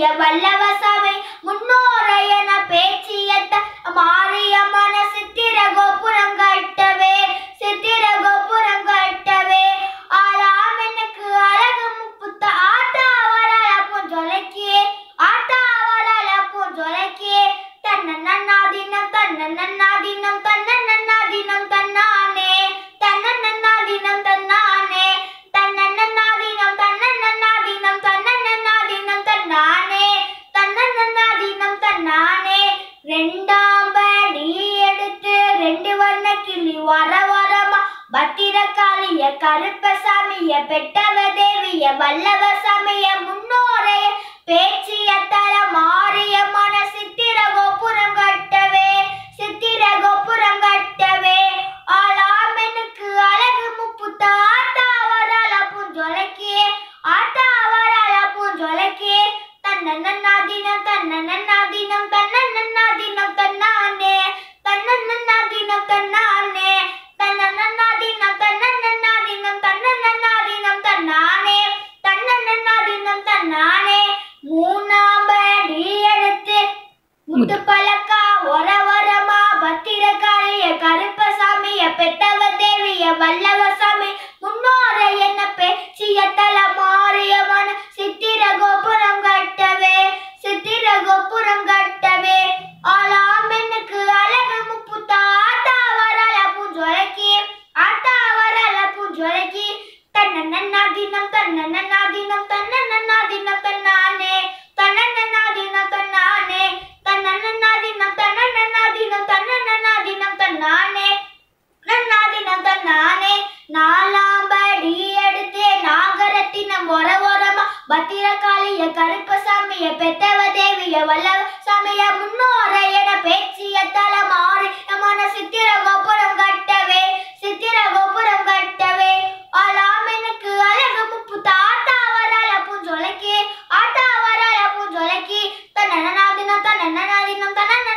தேவிய வல்லவசாமி முன்னோரையன பேச்சியத்த மாரியம்மன சித்திர கோபுரம் கட்டவே சித்திர கோபுரம் கட்டவே ஆளாம் எனக்கு அழகு முப்புத்த ஆட்டா வரல பூஞ்சொலைக்கே ஆட்டா வரல பூஞ்சொலைக்கே தன்னன்னாதினம் தன்னன்னாதினம் தன்னன்னாதினம் தன்னானே தன்னன்னாதினம் தன்னானே தன்னன்னாதினம் தன்னன்னாதினம் தன்னன்னாதினம் தன்னானே தன்னன்னாதினம் தன்னானே ரெண்டாம் படி எடுத்து ரெண்டு வண்ண கிளி வர வரமா பத்திரகாளிய கருப்பசாமிய பெட்டவ தேவிய வல்லவசாமிய முன்னோரைய பேச்சிய தல மாரியம்மன சித்திர கோபுரம் கட்டவே சித்திர கோபுரம் கட்டவே ஆளாம் எனக்கு அழகு முப்புத்த ஆட்டா வரல பூஞ்சொலைக்கே ஆட்டா வரல பூஞ்சொலைக்கே தன்னன்னாதினம் தன்னன்னாதினம் தன்னன்னாதினம் தன்னானே தன்னன்னாதினம் தன்னானே தன்னன்னாதினம் தன்னன்னாதினம் தன்னன்னாதினம் தன்னானே தன்னன்னாதினம் தன்னானே மூணாம் படி எடுத்து முத்து பலக்கா ஒர வரமா பத்திரகாளிய கருப்பசாமிய பெத்தவ தேவிய வல்லவசாமி முன்னோரை என்ன பேச்சிய தல மாரியம்மன சித்திர கோபுரம் கட்டவே சித்திர கோபுரம் கட்டவே ஆளாம் எனக்கு அழகு முப்புத்த ஆட்டா வரல பூஞ்சொலைக்கே ஆட்டா வரல பூஞ்சொலைக்கே தன்னன்னாதினம் தன்னன்னாதினம் தன்னன்னாதினம் தன்னானே தன்னன்னாதினம் தன்னானே தன்னன்னாதினம் தன்னன்னாதினம் தன்னன்னாதினம் தன்னானே நன்னாதினம் தன்னானே நாலாம் படி எடுத்தே நாகரத்தினம் ஒர ஒரமா பத்திரகாளிய கருப்பசாமிய பெத்தவ தேவிய வல்லவசாமிய முன்னோரையன பேச்சிய தல மாரியம்மன சித்திர கோபுரம் கட்டவே சித்திர கோபுரம் கட்டவே ஆளாம் எனக்கு அழகு முப்புத்த ஆட்டா வரல பூஞ்சொலைக்கே ஆட்டா வரல பூஞ்சொலைக்கே தன்னன்னாதினம் தன்னன்னாதினம் தன்னன்னாதினம்